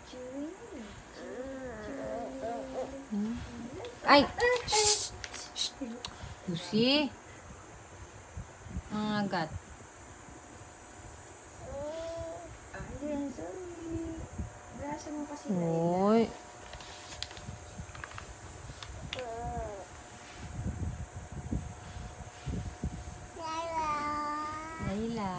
Ay! Shh! Shh! Lucy! Ang agat. Uy! Layla.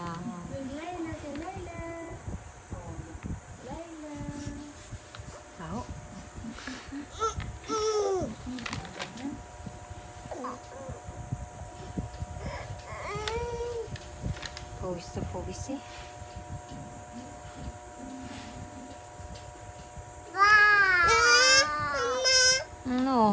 Tao. Pawis na pawis eh. Ano?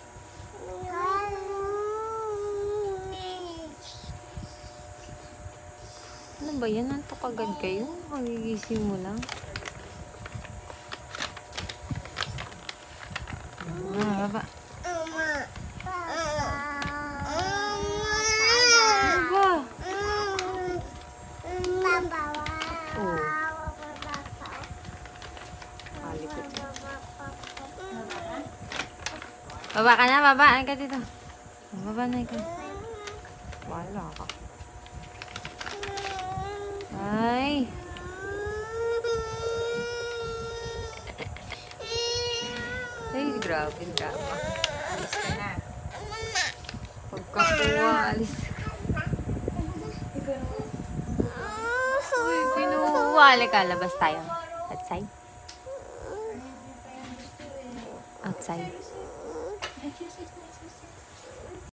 Ano ba yan? Nantok agad kayo? Magigising mo lang. Baba. Ano ba? Oh. Kalikot. Baba ka na, baba. Ano ka dito? Baba na ikaw. Wala ka. Ay. Ay, grabe drama. Alis ka na. Pagkakuha, alis ka. Uy, pinuha. Halika, labas tayo. Outside. Outside.